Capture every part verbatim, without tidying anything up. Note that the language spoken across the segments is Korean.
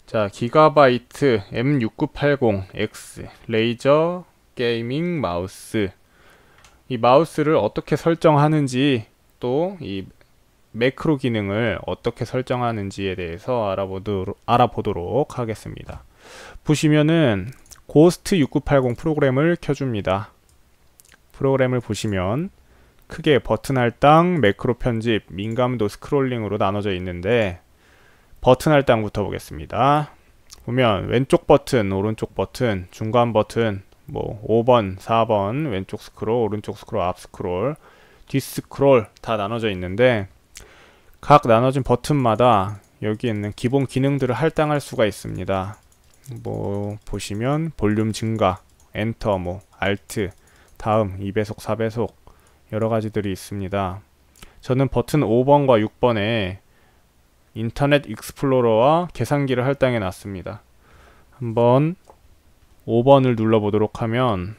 자, 기가바이트 엠 육구팔공 엑스 레이저 게이밍 마우스. 이 마우스를 어떻게 설정하는지, 또 이 매크로 기능을 어떻게 설정하는지에 대해서 알아보도록, 알아보도록 하겠습니다. 보시면은 고스트 육구팔공 프로그램을 켜줍니다. 프로그램을 보시면 크게 버튼 할당, 매크로 편집, 민감도 스크롤링으로 나눠져 있는데, 버튼 할당부터 보겠습니다. 보면 왼쪽 버튼, 오른쪽 버튼, 중간 버튼, 뭐 오 번, 사 번, 왼쪽 스크롤, 오른쪽 스크롤, 앞 스크롤, 뒷 스크롤 다 나눠져 있는데, 각 나눠진 버튼마다 여기 있는 기본 기능들을 할당할 수가 있습니다. 뭐 보시면 볼륨 증가, 엔터, 뭐 알트, 다음 이 배속, 사 배속 여러 가지들이 있습니다. 저는 버튼 오 번과 육 번에 인터넷 익스플로러와 계산기를 할당해 놨습니다. 한번 오 번을 눌러 보도록 하면,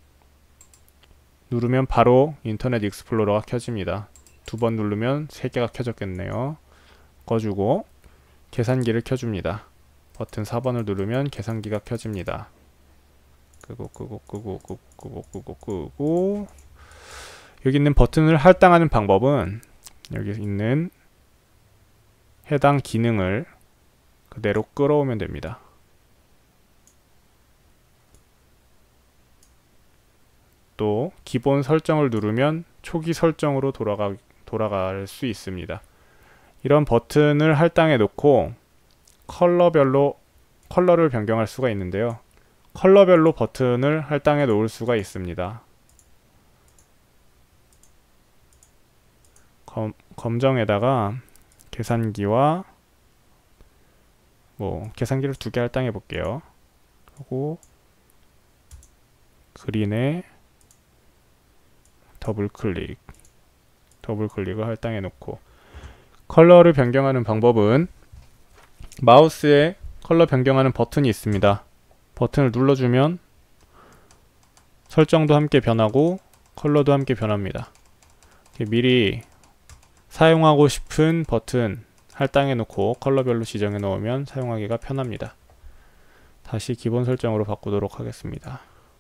누르면 바로 인터넷 익스플로러가 켜집니다. 두 번 누르면 세 개가 켜졌겠네요. 꺼주고 계산기를 켜줍니다. 버튼 사 번을 누르면 계산기가 켜집니다. 끄고 끄고 끄고 끄고 끄고 끄고 끄고. 여기 있는 버튼을 할당하는 방법은 여기 있는 해당 기능을 그대로 끌어오면 됩니다. 또 기본 설정을 누르면 초기 설정으로 돌아가, 돌아갈 수 있습니다. 이런 버튼을 할당해 놓고 컬러별로 컬러를 변경할 수가 있는데요. 컬러별로 버튼을 할당해 놓을 수가 있습니다. 검, 검정에다가 계산기와 뭐 계산기를 두 개 할당해 볼게요. 그리고 그린에 더블 클릭, 더블 클릭을 할당해 놓고, 컬러를 변경하는 방법은 마우스에 컬러 변경하는 버튼이 있습니다. 버튼을 눌러주면 설정도 함께 변하고 컬러도 함께 변합니다. 미리 사용하고 싶은 버튼 할당해 놓고 컬러별로 지정해 놓으면 사용하기가 편합니다. 다시 기본 설정으로 바꾸도록 하겠습니다.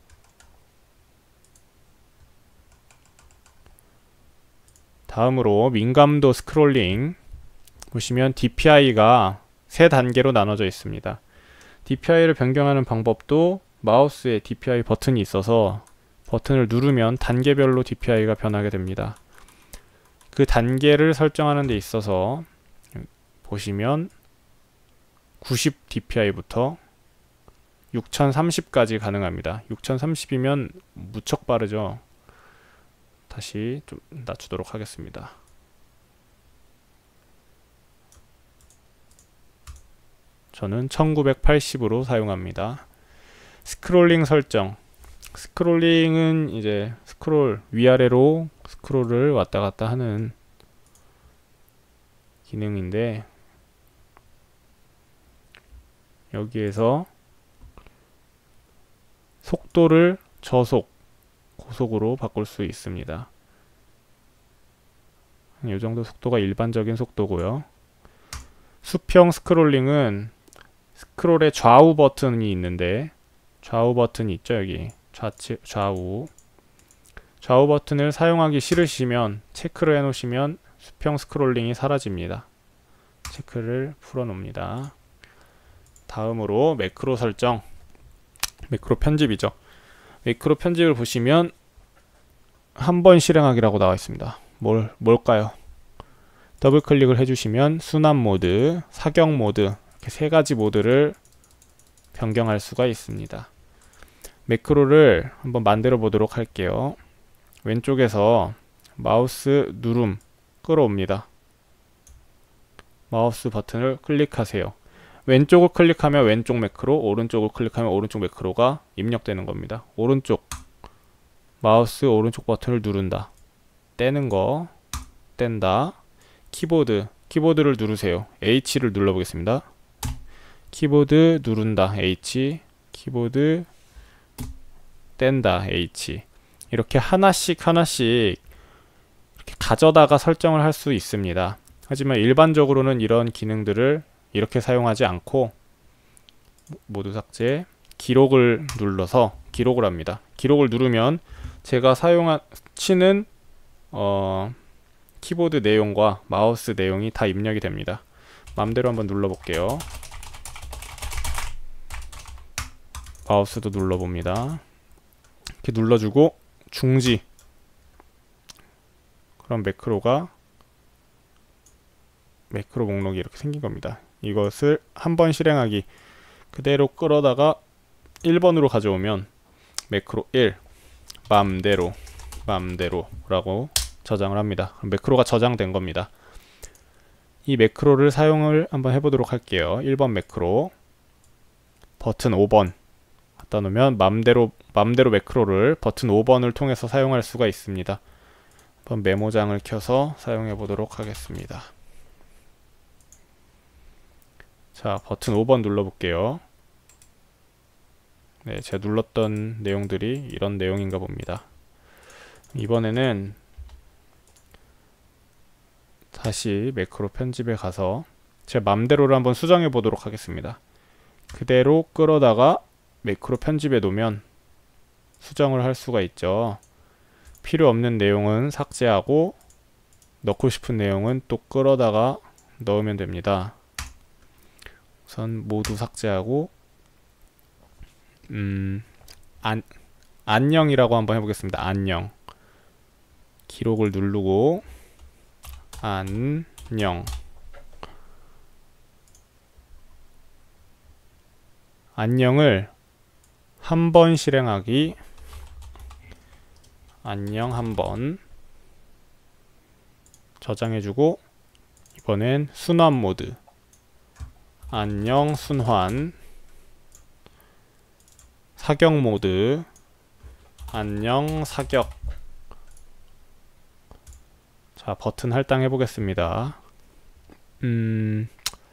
다음으로 민감도 스크롤링 보시면 디피아이가 세 단계로 나눠져 있습니다. 디피아이를 변경하는 방법도 마우스에 디피아이 버튼이 있어서 버튼을 누르면 단계별로 디피아이가 변하게 됩니다. 그 단계를 설정하는 데 있어서 보시면 구십 디피아이부터 육천삼십까지 가능합니다. 육천삼십이면 무척 빠르죠. 다시 좀 낮추도록 하겠습니다. 저는 천구백팔십으로 사용합니다. 스크롤링 설정. 스크롤링은 이제 스크롤 위아래로 스크롤을 왔다 갔다 하는 기능인데, 여기에서 속도를 저속, 고속으로 바꿀 수 있습니다. 이 정도 속도가 일반적인 속도고요. 수평 스크롤링은 스크롤의 좌우 버튼이 있는데, 좌우 버튼이 있죠. 여기 좌측, 좌우 좌우 버튼을 사용하기 싫으시면 체크를 해 놓으시면 수평 스크롤링이 사라집니다. 체크를 풀어 놓습니다. 다음으로 매크로 설정, 매크로 편집이죠. 매크로 편집을 보시면 한 번 실행하기라고 나와 있습니다. 뭘, 뭘까요? 더블 클릭을 해주시면 순환 모드, 사격 모드, 이렇게 세 가지 모드를 변경할 수가 있습니다. 매크로를 한번 만들어 보도록 할게요. 왼쪽에서 마우스 누름 끌어옵니다. 마우스 버튼을 클릭하세요. 왼쪽을 클릭하면 왼쪽 매크로, 오른쪽을 클릭하면 오른쪽 매크로가 입력되는 겁니다. 오른쪽 마우스 오른쪽 버튼을 누른다. 떼는 거, 뗀다. 키보드, 키보드를 누르세요. H를 눌러보겠습니다. 키보드 누른다. H, 키보드 뗀다. H. 이렇게 하나씩 하나씩 이렇게 가져다가 설정을 할 수 있습니다. 하지만 일반적으로는 이런 기능들을 이렇게 사용하지 않고 모두 삭제. 기록을 눌러서 기록을 합니다. 기록을 누르면 제가 사용한 치는 어, 키보드 내용과 마우스 내용이 다 입력이 됩니다. 맘대로 한번 눌러볼게요. 마우스도 눌러봅니다. 이렇게 눌러주고 중지. 그럼 매크로가 매크로 목록이 이렇게 생긴 겁니다. 이것을 한번 실행하기. 그대로 끌어다가 일 번으로 가져오면 매크로 일 맘대로 맘대로 라고 저장을 합니다. 그럼 매크로가 저장된 겁니다. 이 매크로를 사용을 한번 해보도록 할게요. 일 번 매크로 버튼 오 번 갖다 놓으면 맘대로 맘대로 매크로를 버튼 오 번을 통해서 사용할 수가 있습니다. 한번 메모장을 켜서 사용해 보도록 하겠습니다. 자, 버튼 오 번 눌러 볼게요. 네, 제가 눌렀던 내용들이 이런 내용인가 봅니다. 이번에는 다시 매크로 편집에 가서 제 맘대로를 한번 수정해 보도록 하겠습니다. 그대로 끌어다가 매크로 편집에 놓으면 수정을 할 수가 있죠. 필요 없는 내용은 삭제하고 넣고 싶은 내용은 또 끌어다가 넣으면 됩니다. 우선 모두 삭제하고 음, 안, 안녕이라고 한번 해보겠습니다. 안녕. 기록을 누르고 안녕. 안녕을 한 번 실행하기. 안녕 한 번 저장해주고 이번엔 순환 모드. 안녕 순환. 사격 모드. 안녕 사격. 자, 버튼 할당해 보겠습니다. 음,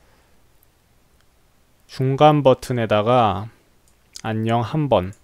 중간 버튼에다가 안녕 한 번,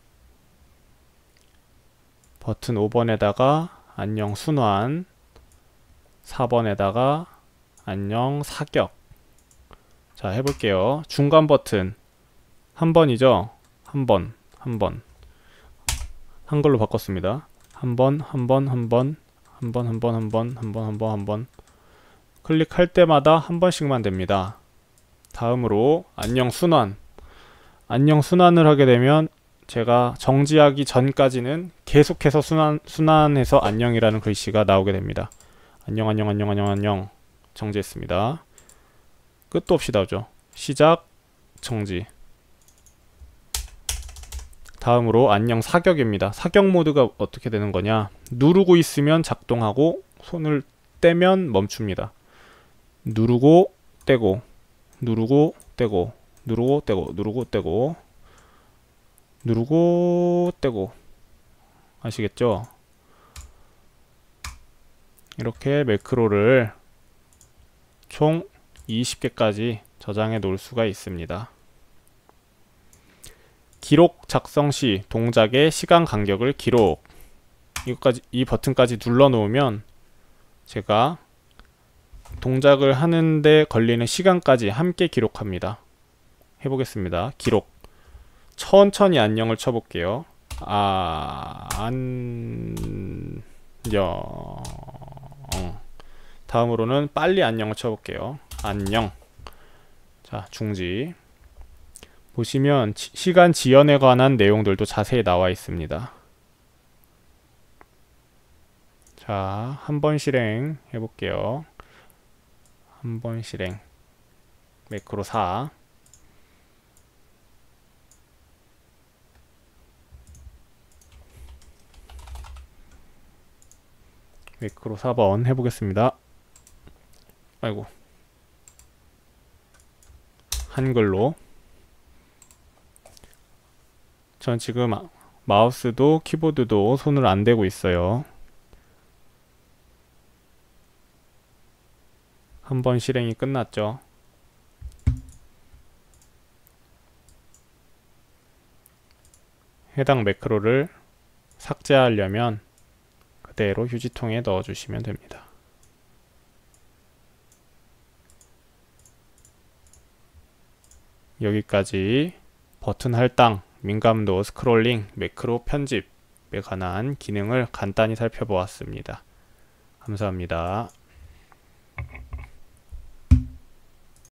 버튼 오 번에다가 안녕 순환, 사 번에다가 안녕 사격. 자, 해볼게요. 중간 버튼 한 번이죠. 한 번, 한 번. 한글로 바꿨습니다. 한 번, 한 번, 한 번, 한 번, 한 번, 한 번, 한 번, 한 번, 한 번. 클릭할 때마다 한 번씩만 됩니다. 다음으로 안녕 순환. 안녕 순환을 하게 되면 제가 정지하기 전까지는 계속해서 순환, 순환해서 안녕이라는 글씨가 나오게 됩니다. 안녕, 안녕, 안녕, 안녕, 안녕. 정지했습니다. 끝도 없이 나오죠. 시작, 정지. 다음으로 안녕 사격입니다. 사격 모드가 어떻게 되는 거냐. 누르고 있으면 작동하고 손을 떼면 멈춥니다. 누르고 떼고 누르고 떼고 누르고 떼고 누르고 떼고 누르고 떼고 아시겠죠? 이렇게 매크로를 총 이십 개까지 저장해 놓을 수가 있습니다. 기록 작성 시 동작의 시간 간격을 기록. 이것까지, 이 버튼까지 눌러 놓으면 제가 동작을 하는데 걸리는 시간까지 함께 기록합니다. 해보겠습니다. 기록. 천천히 안녕을 쳐볼게요. 아, 안녕. 다음으로는 빨리 안녕을 쳐볼게요. 안녕. 자, 중지. 보시면 지, 시간 지연에 관한 내용들도 자세히 나와 있습니다. 자, 한 번 실행 해볼게요. 한 번 실행. 매크로 사. 매크로 사 번 해보겠습니다. 아이고. 한글로. 전 지금 마우스도 키보드도 손을 안 대고 있어요. 한 번 실행이 끝났죠. 해당 매크로를 삭제하려면 그대로 휴지통에 넣어주시면 됩니다. 여기까지 버튼 할당, 민감도, 스크롤링, 매크로 편집에 관한 기능을 간단히 살펴보았습니다. 감사합니다.